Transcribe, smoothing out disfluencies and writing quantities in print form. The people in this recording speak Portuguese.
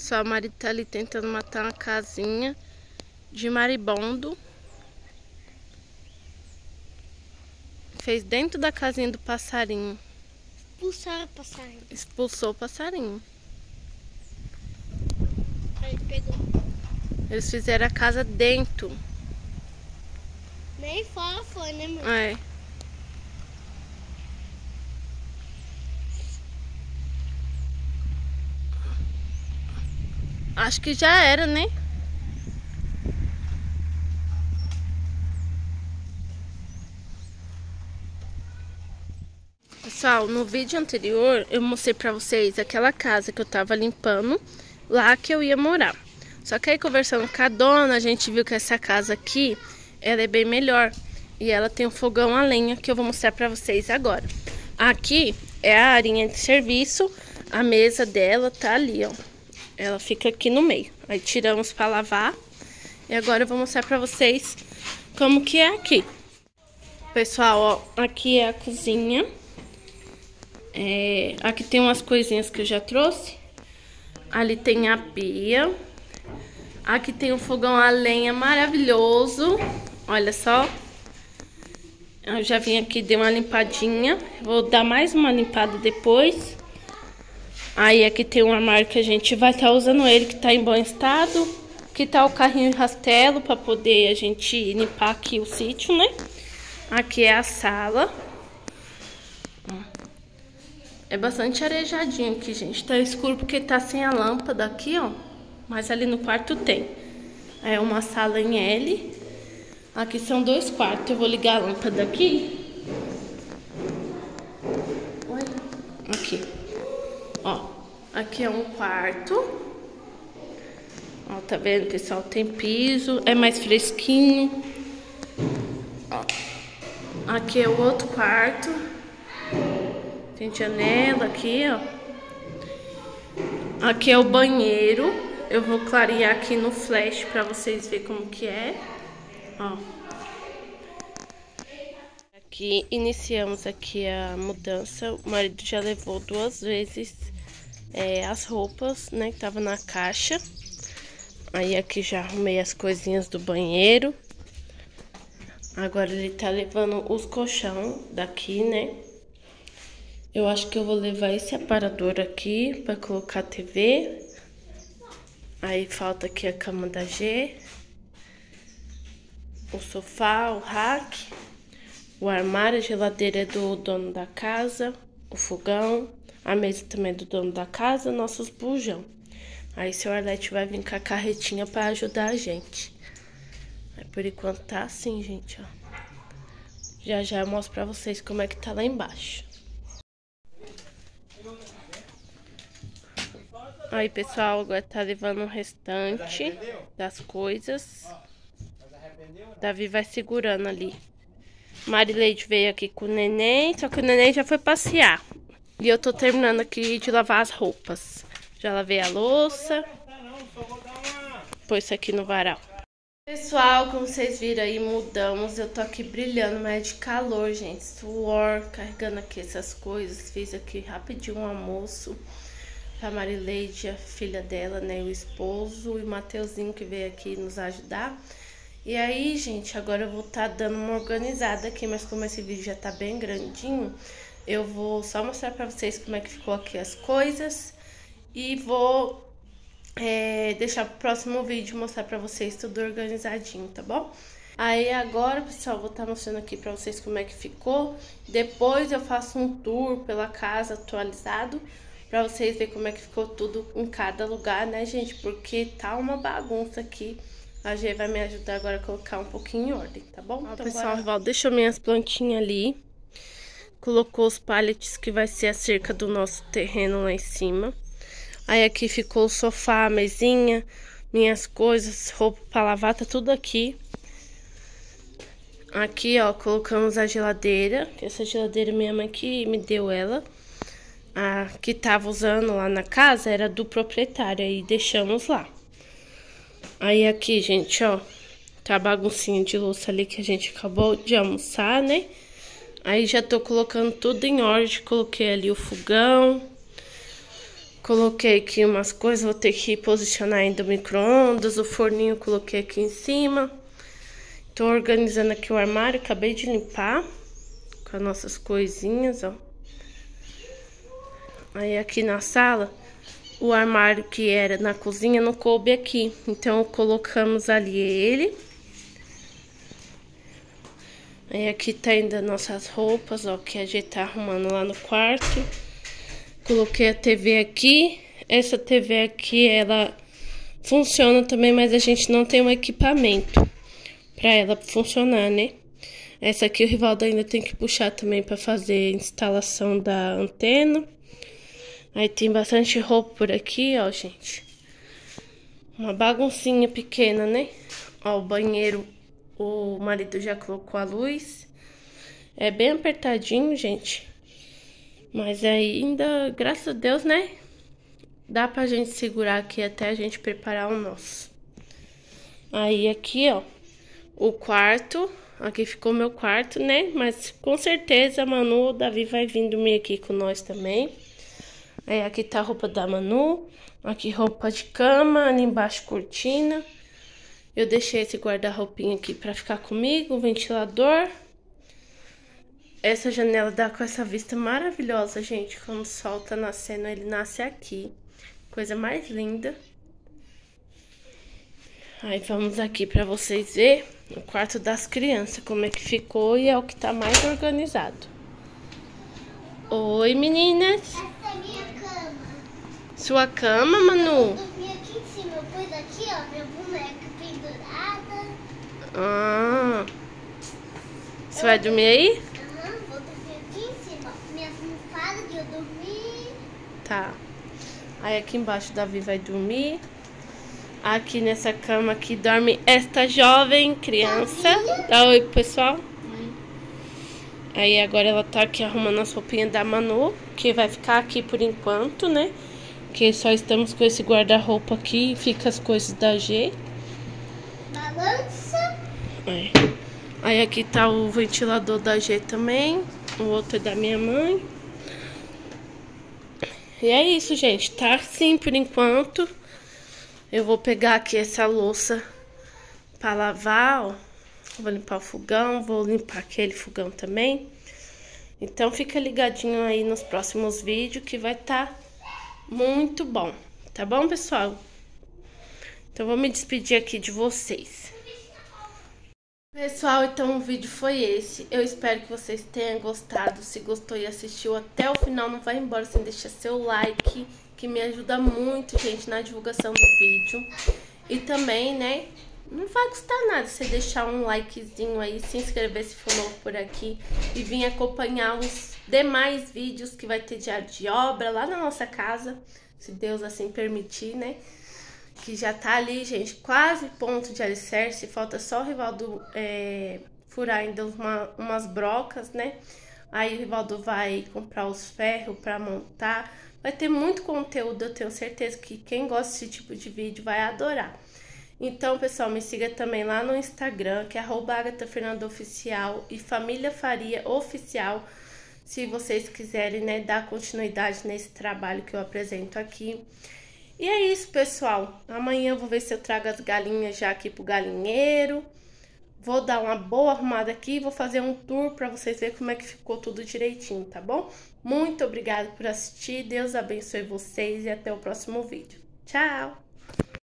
Só a Mari tá ali tentando matar uma casinha de maribondo. Fez dentro da casinha do passarinho. Expulsaram o passarinho. Expulsou o passarinho. Aí pegou. Eles fizeram a casa dentro. Nem fora foi, né, mãe? É. Acho que já era, né? Pessoal, no vídeo anterior eu mostrei pra vocês aquela casa que eu tava limpando, lá que eu ia morar. Só que aí conversando com a dona, a gente viu que essa casa aqui, ela é bem melhor. E ela tem um fogão a lenha que eu vou mostrar pra vocês agora. Aqui é a arinha de serviço, a mesa dela tá ali, ó. Ela fica aqui no meio. Aí tiramos pra lavar. E agora eu vou mostrar pra vocês como que é aqui. Pessoal, ó, aqui é a cozinha. Aqui tem umas coisinhas que eu já trouxe. Ali tem a pia. Aqui tem um fogão a lenha maravilhoso. Olha só. Eu já vim aqui, dei uma limpadinha. Vou dar mais uma limpada depois. Aí aqui tem um armário que a gente vai estar usando ele, que tá em bom estado. Aqui tá o carrinho de rastelo para poder a gente limpar aqui o sítio, né? Aqui é a sala. É bastante arejadinho aqui, gente. Tá escuro porque tá sem a lâmpada aqui, ó. Mas ali no quarto tem. É uma sala em L. Aqui são 2 quartos. Eu vou ligar a lâmpada aqui. Aqui. Ó. Aqui é um quarto. Ó, tá vendo, pessoal? Tem piso. É mais fresquinho. Ó. Aqui é o outro quarto. Tem janela aqui, ó. Aqui é o banheiro. Eu vou clarear aqui no flash pra vocês verem como que é. Ó. Aqui, iniciamos aqui a mudança. O marido já levou 2 vezes as roupas, né, que tava na caixa. Aí aqui já arrumei as coisinhas do banheiro. Agora ele tá levando os colchão daqui, né. Eu acho que eu vou levar esse aparador aqui pra colocar a TV. Aí falta aqui a cama da G. O sofá, o rack. O armário, a geladeira é do dono da casa. O fogão. A mesa também é do dono da casa. Nossos bujão. Aí seu Arlete vai vir com a carretinha pra ajudar a gente. Aí por enquanto tá assim, gente, ó. Já já eu mostro pra vocês como é que tá lá embaixo. Aí, pessoal, agora tá levando o restante das coisas. Davi vai segurando ali. Marileide veio aqui com o neném, só que o neném já foi passear. E eu tô terminando aqui de lavar as roupas. Já lavei a louça. Pôs isso aqui no varal. Pessoal, como vocês viram aí, mudamos. Eu tô aqui brilhando, mas é de calor, gente. Suor, carregando aqui essas coisas. Fiz aqui rapidinho um almoço. A Marileide, a filha dela, né, o esposo e o Mateuzinho que veio aqui nos ajudar. E aí, gente, agora eu vou estar dando uma organizada aqui, mas como esse vídeo já tá bem grandinho, eu vou só mostrar pra vocês como é que ficou aqui as coisas e vou deixar pro próximo vídeo mostrar pra vocês tudo organizadinho, tá bom? Aí agora, pessoal, vou estar mostrando aqui pra vocês como é que ficou. Depois eu faço um tour pela casa atualizado, pra vocês verem como é que ficou tudo em cada lugar, né, gente? Porque tá uma bagunça aqui. A G vai me ajudar agora a colocar um pouquinho em ordem, tá bom? Então, pessoal, Rival deixou minhas plantinhas ali. Colocou os pallets que vai ser a cerca do nosso terreno lá em cima. Aí aqui ficou o sofá, a mesinha, minhas coisas, roupa pra lavar, tá tudo aqui. Aqui, ó, colocamos a geladeira. Essa geladeira minha mãe que me deu ela. A que tava usando lá na casa era do proprietário, aí deixamos lá. Aí aqui, gente, ó, tá a baguncinha de louça ali que a gente acabou de almoçar, né? Aí já tô colocando tudo em ordem, coloquei ali o fogão. Coloquei aqui umas coisas, vou ter que posicionar ainda o micro-ondas, o forninho coloquei aqui em cima. Tô organizando aqui o armário, acabei de limpar com as nossas coisinhas, ó. Aí aqui na sala, o armário que era na cozinha não coube aqui, então colocamos ali ele. Aí aqui tá ainda nossas roupas, ó, que a gente tá arrumando lá no quarto. Coloquei a TV aqui. Essa TV aqui, ela funciona também, mas a gente não tem um equipamento pra ela funcionar, né? Essa aqui o Rivaldo ainda tem que puxar também pra fazer a instalação da antena. Aí tem bastante roupa por aqui, ó, gente. Uma baguncinha pequena, né? Ó, o banheiro, o marido já colocou a luz. É bem apertadinho, gente. Mas ainda, graças a Deus, né? Dá pra gente segurar aqui até a gente preparar o nosso. Aí aqui, ó, o quarto. Aqui ficou meu quarto, né? Mas com certeza a Manu, o Davi vai vir dormir aqui com nós também. Aí aqui tá a roupa da Manu. Aqui roupa de cama, ali embaixo cortina. Eu deixei esse guarda-roupinha aqui pra ficar comigo, o ventilador. Essa janela dá com essa vista maravilhosa, gente. Quando o sol tá nascendo, ele nasce aqui. Coisa mais linda. Aí vamos aqui pra vocês verem o quarto das crianças, como é que ficou e é o que tá mais organizado. Oi, meninas. Essa é a minha cama. Sua cama, Manu? Eu dormi aqui em cima. Eu pus aqui, ó, minha boneca pendurada. Ah. Você vai dormir aí? Vou dormir aqui em cima. Minha almofada de eu dormir. Tá. Aí aqui embaixo o Davi vai dormir. Aqui nessa cama aqui dorme esta jovem criança. Dá oi pro pessoal. Aí agora ela tá aqui arrumando as roupinhas da Manu, que vai ficar aqui por enquanto, né? Que só estamos com esse guarda-roupa aqui e fica as coisas da G. Balança. É. Aí aqui tá o ventilador da G também. O outro é da minha mãe. E é isso, gente. Tá assim por enquanto. Eu vou pegar aqui essa louça pra lavar, ó. Vou limpar o fogão, vou limpar aquele fogão também. Então fica ligadinho aí nos próximos vídeos que vai estar muito bom. Tá bom, pessoal? Então vou me despedir aqui de vocês. Pessoal, então o vídeo foi esse. Eu espero que vocês tenham gostado. Se gostou e assistiu até o final, não vai embora sem deixar seu like, que me ajuda muito, gente, na divulgação do vídeo. E também, né, não vai custar nada você deixar um likezinho aí, se inscrever se for novo por aqui e vir acompanhar os demais vídeos que vai ter diário de obra lá na nossa casa, se Deus assim permitir, né? Que já tá ali, gente, quase ponto de alicerce. Falta só o Rivaldo furar ainda umas brocas, né? Aí o Rivaldo vai comprar os ferros pra montar. Vai ter muito conteúdo, eu tenho certeza que quem gosta desse tipo de vídeo vai adorar. Então, pessoal, me siga também lá no Instagram, que é @AgathaFernandaOficial e Família Faria Oficial, se vocês quiserem, né, dar continuidade nesse trabalho que eu apresento aqui. E é isso, pessoal. Amanhã eu vou ver se eu trago as galinhas já aqui pro galinheiro. Vou dar uma boa arrumada aqui, vou fazer um tour pra vocês verem como é que ficou tudo direitinho, tá bom? Muito obrigada por assistir, Deus abençoe vocês e até o próximo vídeo. Tchau!